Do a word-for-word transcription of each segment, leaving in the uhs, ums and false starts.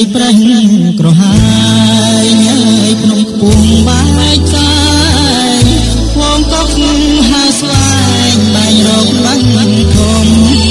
ប្រេះក្រហាយញ៉ៃភ្នំខ្ពស់បាយចាយវងកុកហាស្វែងបាញ់រកបាញ់ធំ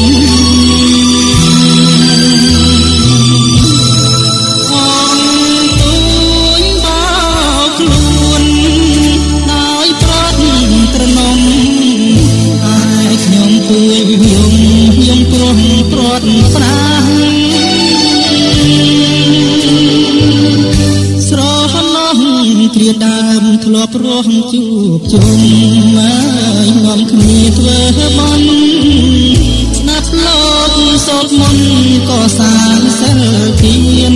ដើមធ្លាប់រស់ជួបជុំហើយងំគ្នាធ្វើបន់ស្ដាប់លោកសូត្រមន្តក៏សាងសិលទាន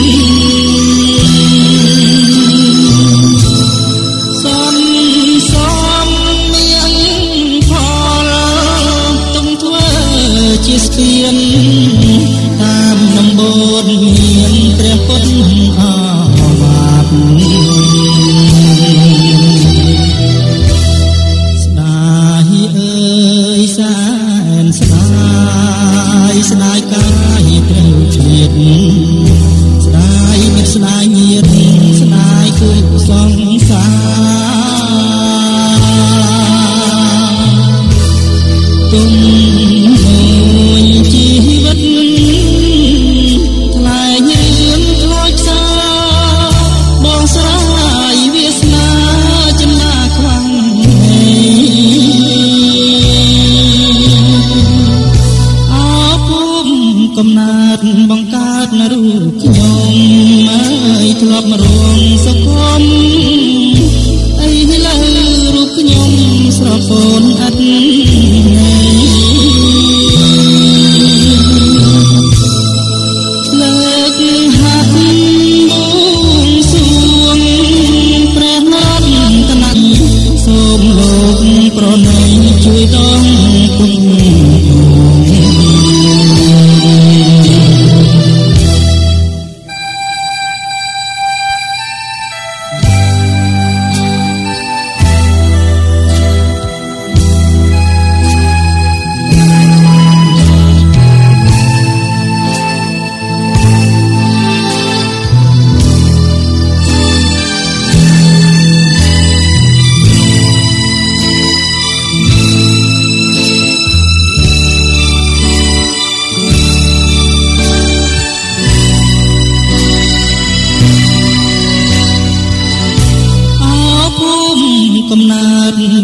សំសំមានផលទុំធ្វើជាស្ពានតាមដំបូនមានព្រះពុទ្ធអវាទស្ដាយកាយត្រូវឆ្លៀតស្ដាយមិត្តស្ដាយញាតិស្ដាយគឺសង្សារទុំមួយជីវិតថ្លៃរឿងខ្លោចផ្សាបងស្រាយវាសនាចំណាខ្វាំងកំណើតបង្កើតនៅរូបខ្ញុំហើយធ្លាប់រងសង្គមអីលើរូបខ្ញុំស្រពូនអត់លើកហាត់បួងសួងព្រះនាមតណាត់សូមលោកប្រណីជួយដងគុំកំណើត